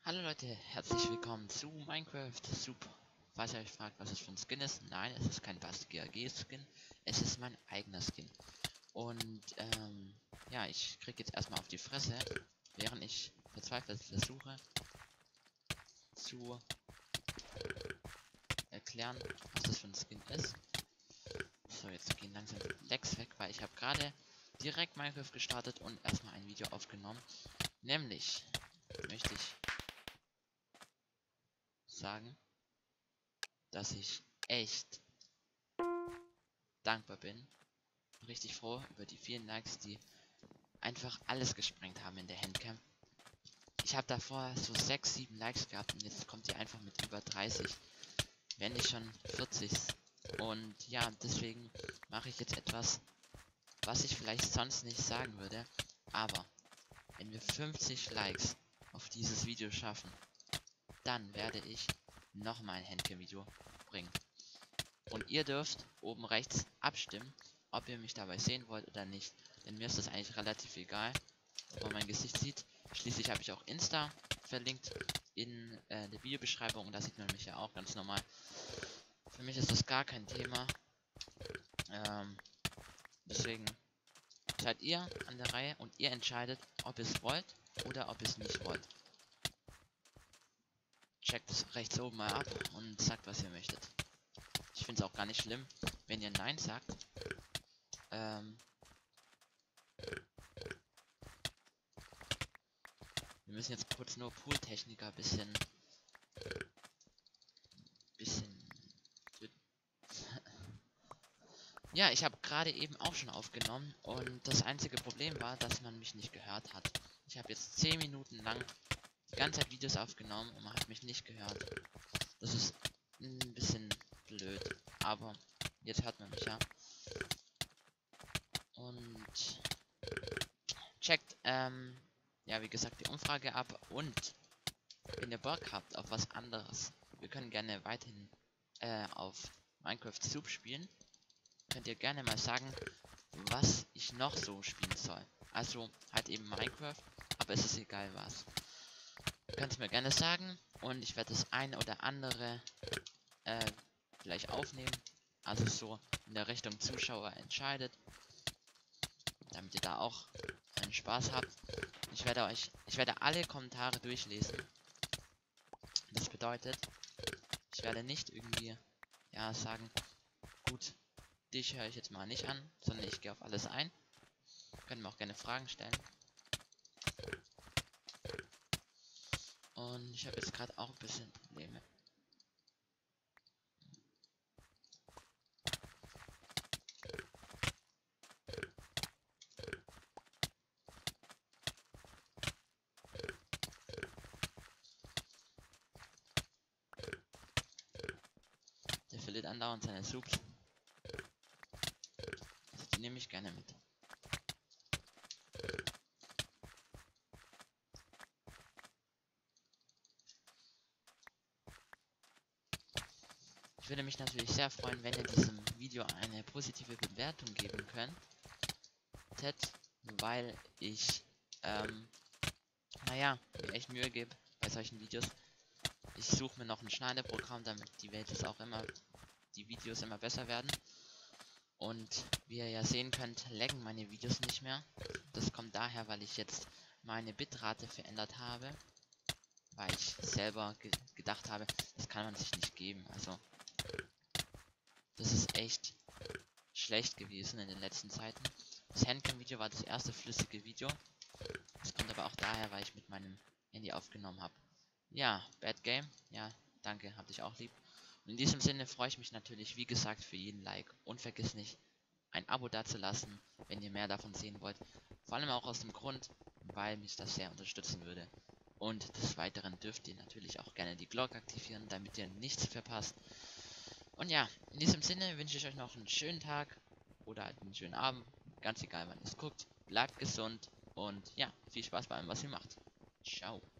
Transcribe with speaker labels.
Speaker 1: Hallo Leute, herzlich willkommen zu Minecraft Soup. Falls ihr euch fragt, was es für ein Skin ist, nein, es ist kein Bast GAG Skin, es ist mein eigener Skin. Und ja, ich krieg jetzt erstmal auf die Fresse, während ich verzweifelt versuche zu erklären, was das für ein Skin ist. So, jetzt gehen langsam die Lags weg, weil ich habe gerade direkt Minecraft gestartet und erstmal ein Video aufgenommen. Nämlich möchte ich sagen, dass ich echt dankbar bin, richtig froh über die vielen Likes, die einfach alles gesprengt haben in der Handcam. Ich habe davor so 6, 7 Likes gehabt und jetzt kommt die einfach mit über 30, wenn nicht schon 40. Und ja, deswegen mache ich jetzt etwas, was ich vielleicht sonst nicht sagen würde, aber wenn wir 50 Likes auf dieses Video schaffen, dann werde ich nochmal ein Handcam-Video bringen. Und ihr dürft oben rechts abstimmen, ob ihr mich dabei sehen wollt oder nicht. Denn mir ist das eigentlich relativ egal, ob man mein Gesicht sieht. Schließlich habe ich auch Insta verlinkt in der Videobeschreibung und da sieht man mich ja auch ganz normal. Für mich ist das gar kein Thema. Deswegen seid ihr an der Reihe und ihr entscheidet, ob ihr es wollt oder ob ihr es nicht wollt. Checkt es rechts oben mal ab und sagt, was ihr möchtet. Ich finde es auch gar nicht schlimm, wenn ihr Nein sagt. Wir müssen jetzt kurz nur Pooltechniker bisschen ja, ich habe gerade eben auch schon aufgenommen und das einzige Problem war, dass man mich nicht gehört hat. Ich habe jetzt 10 Minuten lang die ganze Zeit Videos aufgenommen und man hat mich nicht gehört. Das ist ein bisschen blöd, aber jetzt hört man mich ja. Und checkt, ja, wie gesagt, die Umfrage ab und wenn ihr Bock habt auf was anderes, wir können gerne weiterhin auf Minecraft Soup spielen. Könnt ihr gerne mal sagen, was ich noch so spielen soll. Also halt eben Minecraft, aber es ist egal was. Könnt ihr mir gerne sagen und ich werde das eine oder andere vielleicht aufnehmen. Also so in der Richtung Zuschauer entscheidet, damit ihr da auch einen Spaß habt. Ich werde alle Kommentare durchlesen. Das bedeutet, ich werde nicht irgendwie ja sagen, gut, dich höre ich jetzt mal nicht an, sondern ich gehe auf alles ein. Können wir auch gerne Fragen stellen. Und ich habe jetzt gerade auch ein bisschen Probleme. Der verliert andauernd seine Subs. Also die nehme ich gerne mit. Ich würde mich natürlich sehr freuen, wenn ihr diesem Video eine positive Bewertung geben könntet, weil ich, naja, mir echt Mühe gebe bei solchen Videos. Ich suche mir noch ein Schneideprogramm, damit die Videos immer besser werden. Und wie ihr ja sehen könnt, laggen meine Videos nicht mehr. Das kommt daher, weil ich jetzt meine Bitrate verändert habe, weil ich selber gedacht habe, das kann man sich nicht geben. Also das ist echt schlecht gewesen in den letzten Zeiten. Das Handcam-Video war das erste flüssige Video. Das kommt aber auch daher, weil ich mit meinem Handy aufgenommen habe. Ja, Bad Game. Ja, danke, hab dich auch lieb. Und in diesem Sinne freue ich mich natürlich, wie gesagt, für jeden Like. Und vergiss nicht, ein Abo dazulassen, wenn ihr mehr davon sehen wollt. Vor allem auch aus dem Grund, weil mich das sehr unterstützen würde. Und des Weiteren dürft ihr natürlich auch gerne die Glocke aktivieren, damit ihr nichts verpasst. Und ja, in diesem Sinne wünsche ich euch noch einen schönen Tag oder einen schönen Abend. Ganz egal, wann ihr es guckt. Bleibt gesund und ja, viel Spaß bei allem, was ihr macht. Ciao.